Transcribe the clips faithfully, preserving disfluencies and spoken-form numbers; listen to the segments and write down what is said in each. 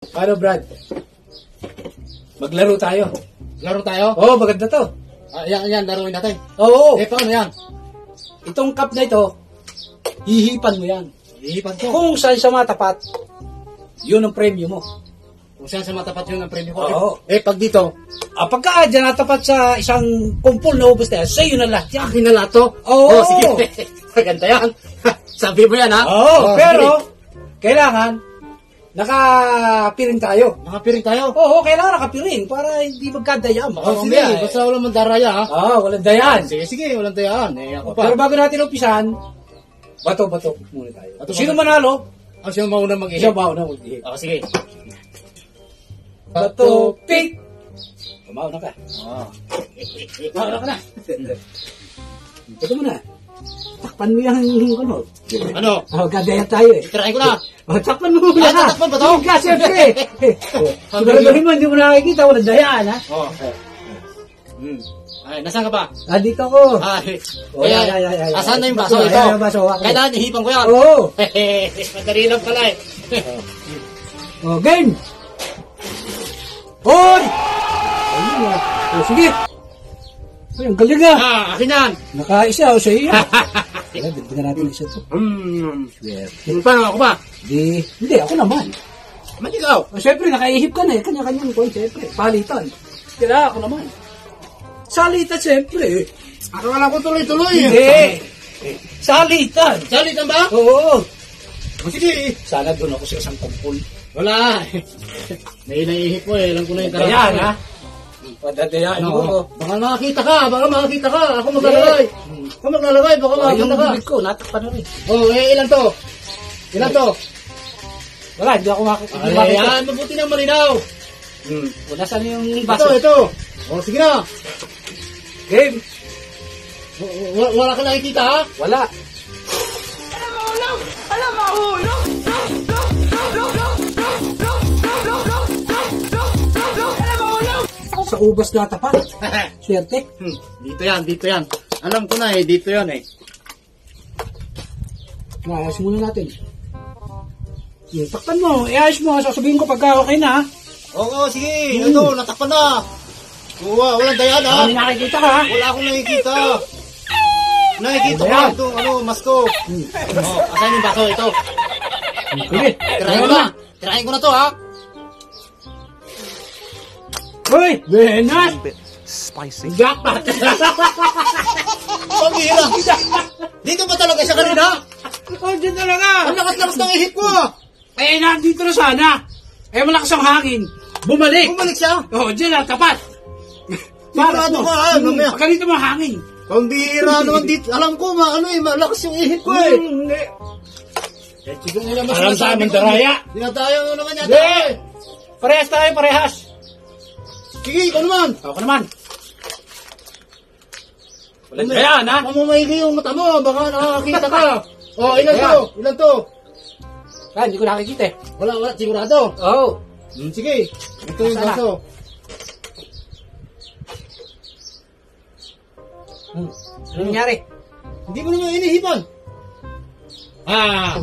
Paano, Brad? Maglaro tayo. Laro tayo? Oo, oh, maganda to. Ah, yan, yan, laruin natin. Oo. Eh, paano yan? Itong cup na ito, hihipan mo yan. Ihipan ko. Kung saan siya matapat, yun ang premyo mo. Kung saan sa matapat yun ang premyo ko. Oo. Eh, pag dito, Ah, pagka dyan natapat sa isang kumpul na ubos na yan, sa'yo na lahat yan. akin na lahat to. Oo. Oh, sige. Maganda yan. Sabi mo yan, ha? Oo, Oh, pero, sige. kailangan, nakapiring tayo. Nakapiring tayo. Oo, kailangan nakapiring para hindi magkadayaan. Baka Oh, sige, mamaya, eh. basta walang mandaraya, ha? Oo, walang dayan. Sige, sige, walang dayaan. Eh, ako pa. Pero bago natin umpisan, bato-bato muna tayo. Bato-bato. Sino manalo, Ang siyang mauna mag-ihip. siya ba na mag-ihip. Oh, sige. Bato, pick! Kumauna ka. Oh. Kumauna ka na. Bato mo na. Takpan mo yung ano. Ano? Oh, gagaya tayo eh. Tirahin ko na. Oh, takpan mo muna. Ah, tatakpan ba to? Hindi ka, siyempre. Siguraduhin mo, hindi mo nakikita, walang dayaan ha. Oh. Hmm. Ay, nasaan ka ba? Ah, dito ko. Ay, Oh, kaya, ay, ay, ay, ay. asan na yung baso Ay, ito? ay, ay, baso, hawakan mo. Kailangan ihipan ko yan. Oo. Madali lang pala eh. Oh, game! Hoy! Ayun na. Oh, sige. Ay, ang galing ah. Ah, akin yan. Nakaisa o sa iyo. Kaya, dagdagan natin isa to. Hmm. Swerte. Paano ako ba? Di, hindi, ako naman. Man ikaw. O, siyempre, nakaihip ka na eh. Kanya-kanyang kwan, siyempre. Palitan. Kaya ako naman. Salitan, siyempre. Akala ko tuloy-tuloy. Hindi. Salitan. Salitan ba? Oo. Oh, sige. Sana doon ako sa isang kumpul. Wala. May naihip mo eh. Alam ko na yung karapatan. Dayan, ha? Padadayaan Ano? mo. Baka makakita ka. Baka makakita ka. Ako maglalagay. Ako maglalagay. Baka Oh, yung makakita ka. bibig ko, natakpan na rin. Oh, eh, ilan to? Ilan to? Wala, hindi ako makikita. Ay, yan. Mabuti na malinaw. Hmm. O, nasaan yung Ito, baso? ito. Oh, sige na. Game. W- w- wala ka nakikita ha? Wala. Sa ubas na tapat. Swerte. Hmm, dito yan, dito yan. Alam ko na eh, dito yan eh. Ayos muna natin. Yung takpan mo, iayos mo. Sasabihin ko pagka okay na. ha? Oo, sige. Hmm. Ito, natakpan na. Uwa, walang dayan ha. Baka may nakikita ka. ha? Wala akong nakikita. Nakikita ko Dayan. ito, ano, masko. Hmm. Oh, asan yung baso ito? Sige. Tirahin ko na. Tirahin ko na to ha. Hoy! Benas! Spicy. Jackpot! Pambira. Dito ba talaga siya kanina? Oh, dyan talaga! Ang lakas-lakas ng ihip ko ah. Eh, nandito na sana. Eh, malakas ang hangin. Bumalik! Bumalik siya. Oh, dyan na, tapat. Sigurado ka, ha? Hmm, Mamaya. Pagkalito mo ang hangin. Pambira naman dito. Alam ko, ma, ano eh, malakas yung ihip ko eh. Hmm, hindi. Eh, siguro nila mas Alam sa masabi amin, ko. daraya. Dinatayo mo naman yata. Hindi! Parehas tayo, parehas. Sige, ikaw naman. Ako naman. Walang dayan, ha? Mamamaili yung mata mo, baka nakakita ka. Oh, ilan Ayan. to? Ilan to? Ah, hindi ko nakikita eh. Wala, wala, sigurado. Oo. Oh. Hmm, sige, ito yung Sana. baso. Hmm. Ano nangyari? Hindi mo naman inihipan. Ah!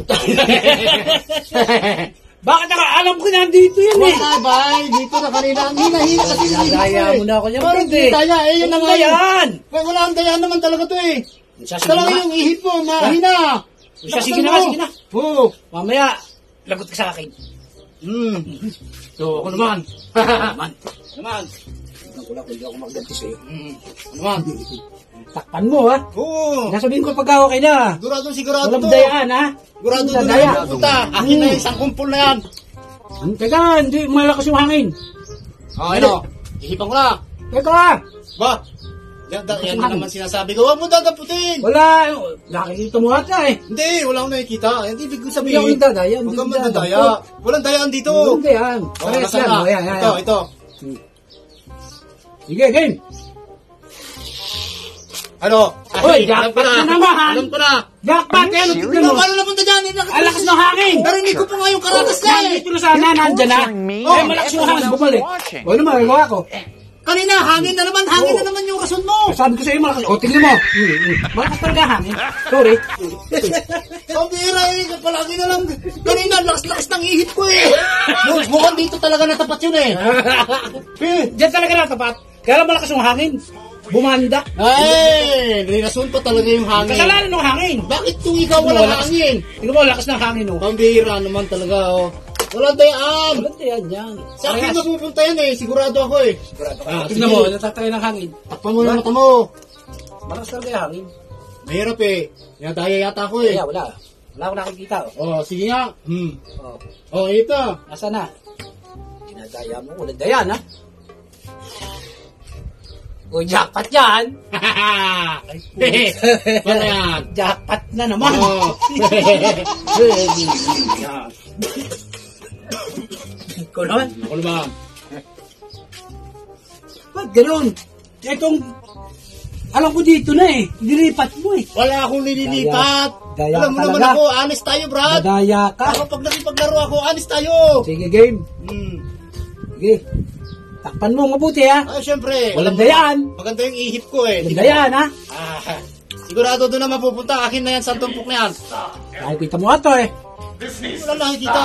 Bakit naka, alam ko nandito yan eh. Wala, bay, dito na kanina. Ang hinahina kasi yung ihip ko Nagaya eh. mo na ako niyan, Parang Brad, eh. di daya, eh, yun na Walang nga yun. dayan. Well, wala ang dayan naman talaga to eh. Sige Talaga na. yung ihip mo, mahina. Siya, sige na nga, sige na. Oo. Mamaya, lagot ka sa akin. Hmm. So, ako naman. Naman. Naman. Tignan ko lang kung hindi ako magganti sa'yo. Hmm. Naman. Takpan mo, ha? Oo. Nasabihin ko pagka okay na. Sigurado, sigurado Walang to. dayaan, ha? Sigurado Walang doon na daya. yung pupunta. Akin na yung isang kumpul na yan. Ang teka, hindi malakas yung hangin. Oh, ano? Ihipan ko na. Teka, Ba? Yan, da, yan na naman sinasabi ko. Huwag mo dadaputin. wala. Nakikita mo ata eh. Hindi, wala akong nakikita. Hindi ibig ko Hindi ako sabihin. nagdadaya. Huwag Hindi kang ako mandadaya. dadaya. Walang dayaan dito. Hindi yan. Oh, Parehas nasaan yan. na? Oh, yan, yan, Ito, yan. ito. Sige, game. Ano? Hoy, Alam ko jackpot na naman. Alam ko na. Jackpot yan. Ano tignan mo? Paano napunta dyan? Ang lakas ng hangin. Narinig ko pa nga yung karatas niya eh. Nandito na sana, nandyan na. torturing me Oh, and malakas yung everyone hangin. else Bumalik. watching. O, ano magagawa ko? Kanina, hangin na naman, hangin na naman yung rason mo. Sabi ko sa'yo malakas. O, tingnan mo. Malakas talaga hangin. Sorry. Ang bira eh, palagi na lang. Kanina, lakas-lakas ng ihip ko eh. Mukhang dito talaga natapat yun eh. Diyan talaga natapat. Kaya lang malakas yung hangin. Bumanda. Ay, may rason pa talaga yung hangin. Kasalanan ng hangin. Bakit kung ikaw walang hangin? Tingnan mo, lakas ng hangin, oh. Ang bira naman talaga, oh. Walang dayaan. Maganda yan, yan. Sa akin mapupunta yan eh, sigurado ako eh. Sigurado. Ah, Tingnan sige. mo, natatay ng hangin. Takpan mo na mata mo. Malakas talaga yung hangin. Mahirap eh. Nadaya yata ako eh. Wala, wala. Wala akong nakikita, oh. Oh, sige nga. Hmm. Oh. Oh, ito. Nasaan na? Dinadaya mo. Walang dayan, ha? O, jackpot yan. Wala yan. Jackpot na naman. Oh. Ikaw naman. Ako naman. Ba't ganun? Itong, alam ko dito na eh. Dilipat mo eh. Wala akong nililipat. Daya Alam mo naman talaga. ako, honest tayo, Brad. Madaya ka. Ako pag nakipaglaro ako, honest tayo. Sige, game. Hmm. Sige. Takpan mo mabuti, ha? Ah, syempre. Walang dayaan. Maganda yung ihip ko eh. Walang dayaan, ha? Ah, sigurado doon na mapupunta. Akin na yan, sa tumpok na yan. Nakikita mo ato eh. Wala nakikita.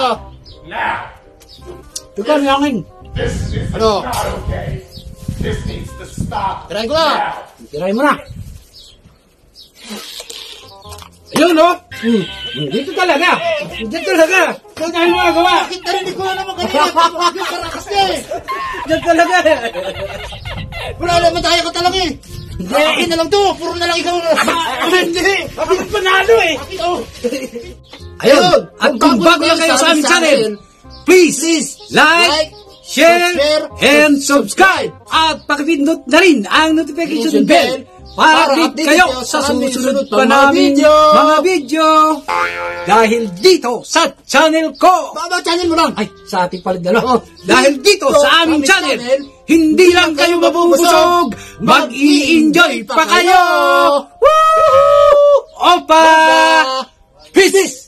Ikaw ang hangin. Ano? This needs to stop. Tirahin ko na. Tirahin mo na. Ayun, no? Hmm. Dito talaga. Dito talaga. Dito tayo mo nagawa. Bakit narinig ko na naman kanina? Papuhag yung karakas niya eh. Dito talaga. Wala naman tayo ka talaga eh. Hindi. Akin na lang to. Puro na lang ikaw. Hindi. Ako yung panalo eh. Akin oh. Ayun. At kung bago lang kayo sa aming channel, please, like, share, and subscribe. At pakipindot na rin ang notification bell para update kayo sa susunod pa namin mga video. Dahil dito sa channel ko. Baba channel mo lang. Ay, sa ating palit dalawa. Dahil dito sa aming channel, hindi lang kayo mabubusog, mag-i-enjoy pa kayo. Woo! Opa! Peace!